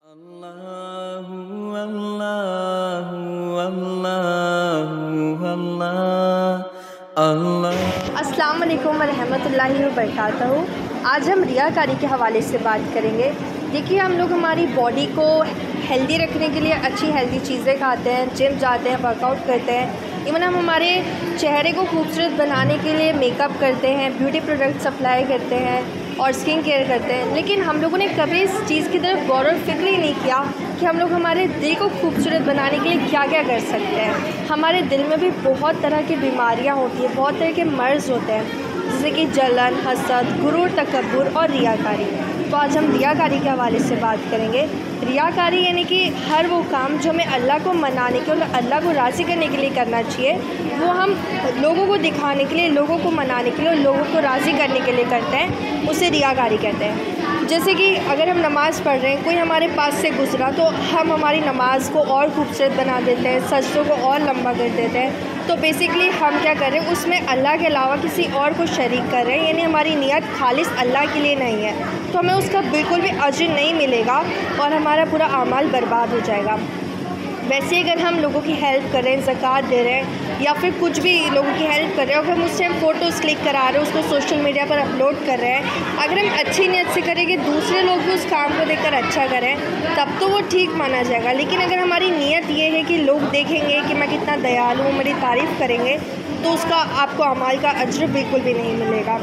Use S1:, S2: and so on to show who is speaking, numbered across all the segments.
S1: अल्लाहु अल्लाहु अल्लाहु अल्लाह अल्लाह।
S2: अस्सलाम वालेकुम वरहमतुल्लाहि वबरकातुहू। आज हम रियाकारी के हवाले से बात करेंगे। देखिए, हम लोग हमारी बॉडी को हेल्दी रखने के लिए अच्छी हेल्दी चीज़ें खाते हैं, जिम जाते हैं, वर्कआउट करते हैं, इवन हम हमारे चेहरे को खूबसूरत बनाने के लिए मेकअप करते हैं, ब्यूटी प्रोडक्ट सप्लाई करते हैं और स्किन केयर करते हैं। लेकिन हम लोगों ने कभी इस चीज़ की तरफ गौर और फिक्र ही नहीं किया कि हम लोग हमारे दिल को खूबसूरत बनाने के लिए क्या क्या कर सकते हैं। हमारे दिल में भी बहुत तरह की बीमारियां होती हैं, बहुत तरह के मर्ज़ होते हैं, जैसे कि जलन, हसद, गुरूर, तकब्बुर और रियाकारी। तो आज हम रियाकारी के हवाले से बात करेंगे। रियाकारी यानी कि हर वो काम जो हमें अल्लाह को मनाने के और अल्लाह को राज़ी करने के लिए करना चाहिए, वो हम लोगों को दिखाने के लिए, लोगों को मनाने के लिए और लोगों को राज़ी करने के लिए करते हैं, उसे रियाकारी कहते हैं। जैसे कि अगर हम नमाज़ पढ़ रहे हैं, कोई हमारे पास से गुज़रा तो हम हमारी नमाज़ को और खूबसूरत बना देते हैं, सजदों को और लंबा कर देते हैं। तो बेसिकली हम क्या कर रहे हैं, उसमें अल्लाह के अलावा किसी और को शरीक कर रहे हैं, यानी हमारी नियत खालिस अल्लाह के लिए नहीं है, तो हमें उसका बिल्कुल भी अजर नहीं मिलेगा और हमारा पूरा अमाल बर्बाद हो जाएगा। वैसे अगर हम लोगों की हेल्प कर रहे हैं, ज़कात दे रहे हैं या फिर कुछ भी लोगों की हेल्प कर रहे हैं, अगर हम उससे फ़ोटोज़ क्लिक करा रहे हैं, उसको सोशल मीडिया पर अपलोड कर रहे हैं, अगर हम अच्छी नीयत से करें कि दूसरे लोग भी उस काम को देखकर अच्छा करें, तब तो वो ठीक माना जाएगा। लेकिन अगर हमारी नीयत ये है कि लोग देखेंगे कि मैं कितना दयालु हूँ, मेरी तारीफ़ करेंगे, तो उसका आपको अमाल का अजर बिल्कुल भी नहीं मिलेगा।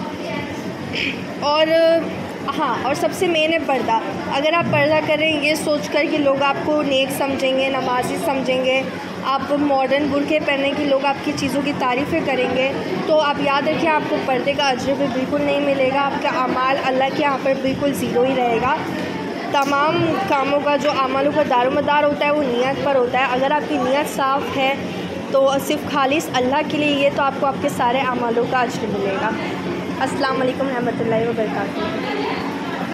S2: और सबसे मेन है पर्दा। अगर आप पर्दा कर रहे हैं ये सोचकर कि लोग आपको नेक समझेंगे, नमाज़ी समझेंगे, आप मॉडर्न बुर्के पहने कि लोग आपकी चीज़ों की तारीफ़ें करेंगे, तो आप याद रखिए आपको पर्दे का अजर भी बिल्कुल नहीं मिलेगा। आपका अमाल अल्लाह के यहाँ पर बिल्कुल ज़ीरो ही रहेगा। तमाम कामों का जो अमालों का दारोमदार होता है वो नीयत पर होता है। अगर आपकी नीयत साफ़ है तो सिर्फ़ खालिस अल्लाह के लिए ये, तो आपको आपके सारे अमालों का अजर मिलेगा। अस्सलाम वालेकुम रहमतुल्लाहि व बरकातुहू।